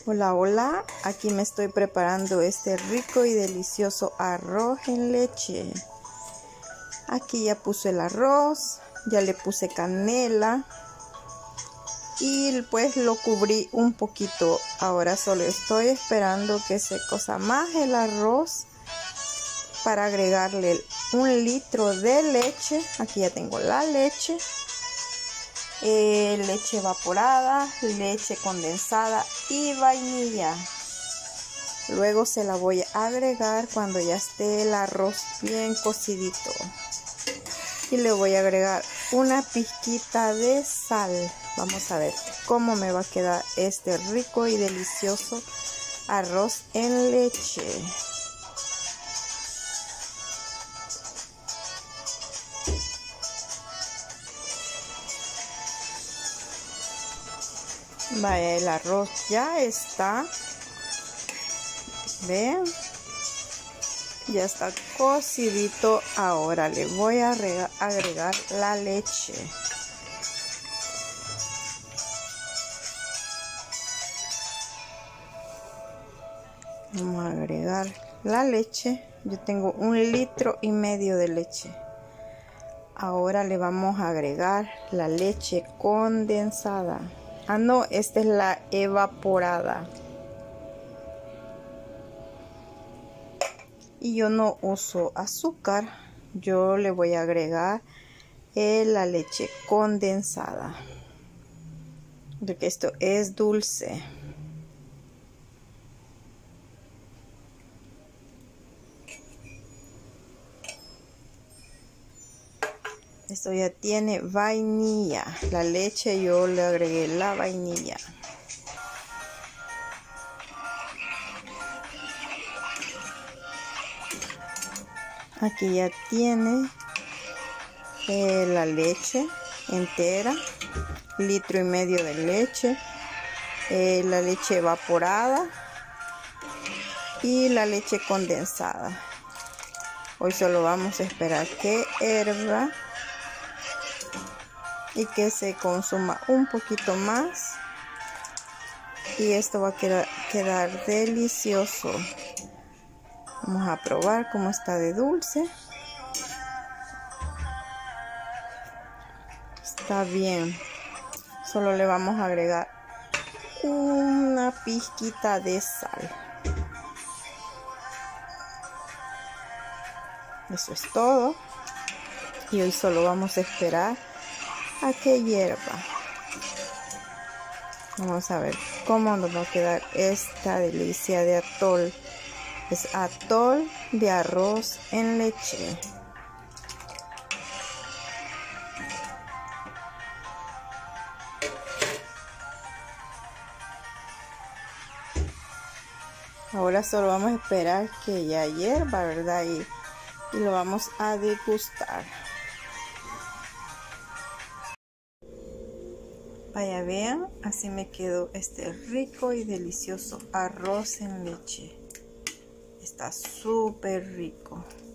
Hola, hola, aquí me estoy preparando este rico y delicioso arroz en leche. Aquí ya puse el arroz, ya le puse canela y pues lo cubrí un poquito. Ahora solo estoy esperando que se cosa más el arroz para agregarle 1 litro de leche. Aquí ya tengo la leche. Leche evaporada, leche condensada y vainilla. Luego se la voy a agregar cuando ya esté el arroz bien cocidito. Y le voy a agregar una pizquita de sal. Vamos a ver cómo me va a quedar este rico y delicioso arroz en leche. Vaya, el arroz ya está. Ven, ya está cocidito. Ahora le voy a agregar la leche. Vamos a agregar la leche. Yo tengo 1,5 litros de leche. Ahora le vamos a agregar la leche condensada. Ah, no, esta es la evaporada. Y yo no uso azúcar. Yo le voy a agregar la leche condensada, porque esto es dulce. Esto ya tiene vainilla. La leche yo le agregué la vainilla. Aquí ya tiene la leche entera, 1,5 litros de leche, la leche evaporada y la leche condensada. Hoy solo vamos a esperar que hierva y que se consuma un poquito más, y esto va a quedar delicioso. Vamos a probar cómo está de dulce. Está bien. Solo le vamos a agregar una pizquita de sal. Eso es todo. Y hoy solo vamos a esperar a que hierva. Vamos a ver cómo nos va a quedar esta delicia de atol. Es atol de arroz en leche. Ahora solo vamos a esperar que ya hierva, ¿verdad? Y lo vamos a degustar. Vaya, vean, así me quedó este rico y delicioso arroz en leche. Está súper rico.